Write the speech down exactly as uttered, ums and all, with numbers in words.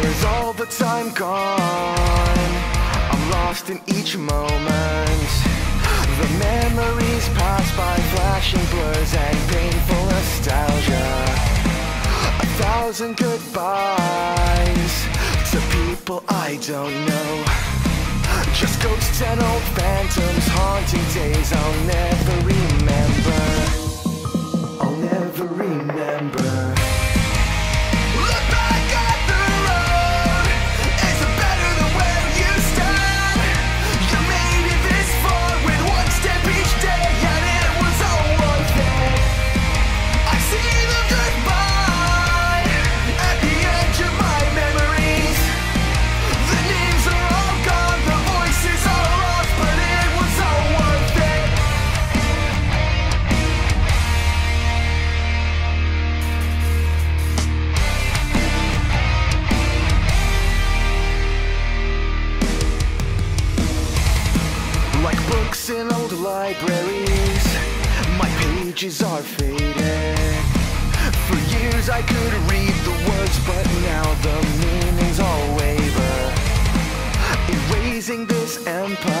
Where's all the time gone? I'm lost in each moment. The memories pass by, flashing blurs and painful nostalgia. A thousand goodbyes to people I don't know. Just ghosts and old phantoms haunting days I'll never remember. I'll never remember. Look back at the road. Is it better than where you stand? You made it this far with one step each day, and it was all worth it. I see them goodbye at the edge of my memories. The names are all gone, the voices are lost, but it was all worth it. Like books in old libraries, my pages are faded. For years I could read the words, but now the meanings all waver. Erasing this empire